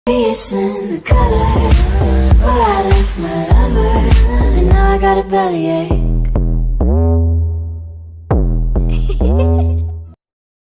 It's in the gutter where I left my lover, and now I got a bellyache.